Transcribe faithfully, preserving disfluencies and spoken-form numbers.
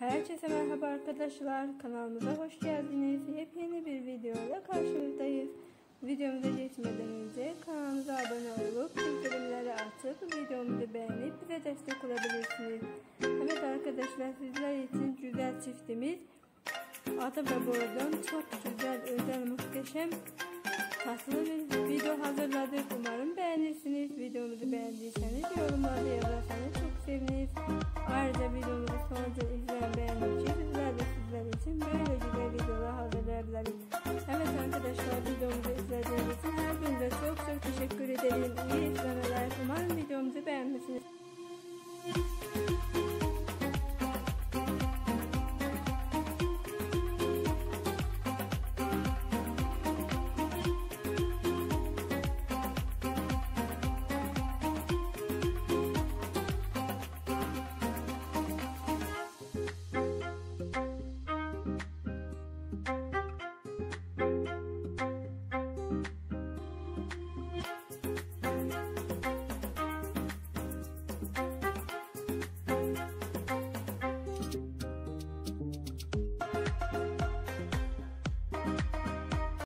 Herkese merhaba arkadaşlar, kanalımıza hoş geldiniz. Yepyeni bir videoyla karşınızdayız. Videomuza geçmeden önce kanalımıza abone olup bildirimleri açıp videomuzu beğenip bize destek olabilirsiniz. Evet arkadaşlar, sizler için güzel çiftimiz adı ve boydan çok güzel, özel, muhteşem tatlı bir video hazırladık. Umarım beğenirsiniz. Videomuzu beğendiyseniz yorumlarda yazarsanız çok seviniriz. Ayrıca videomuzu sonunca